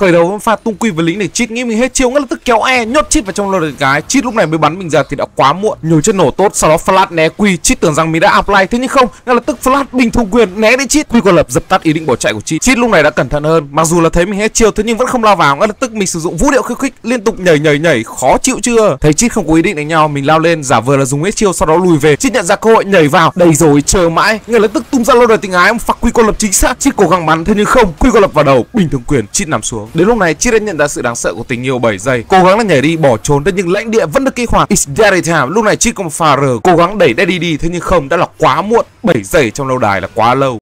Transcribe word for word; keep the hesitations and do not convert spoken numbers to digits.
khởi đầu với pha tung quy với lính để Chít nghĩ mình hết chiêu, ngay lập tức kéo E nhốt Chít vào trong lô đợt cái. Chít lúc này mới bắn mình ra thì đã quá muộn. Nhiều chất nổ tốt, sau đó flash né Quy. Chít tưởng rằng mình đã apply, thế nhưng không, ngay lập tức flash bình thủ quyền né đến Chít. Quy còn lập dập tắt ý định bỏ chạy của Chít. Chít lúc này đã cẩn thận hơn, mặc dù là thấy mình hết chiêu thế nhưng vẫn không lao vào. Ngay lập tức mình sử dụng vũ điệu khiêu khích liên tục nhảy nhảy nhảy, khó chịu chưa? Thấy Chít không có ý định đánh nhau, mình lao lên giả vờ là dùng hết chiêu, sau đó lùi về. Chít nhận ra cơ hội nhảy vào, đây rồi, chờ mãi, ngay lập tức tung ra lô đợt tình ái, phạt Quy còn lập chính xác. Chít cố gắng bắn thế nhưng không, Quy còn lập vào đầu, bình thường quyền, Chít nằm xuống. Đến lúc này Chít đã nhận ra sự đáng sợ của tình yêu bảy giây, cố gắng là nhảy đi bỏ trốn, thế nhưng lãnh địa vẫn được kích hoạt. It's daddy time. Lúc này Chít có một pha R, cố gắng đẩy daddy đi, thế nhưng không, đã là quá muộn. bảy giây trong lâu đài là quá lâu.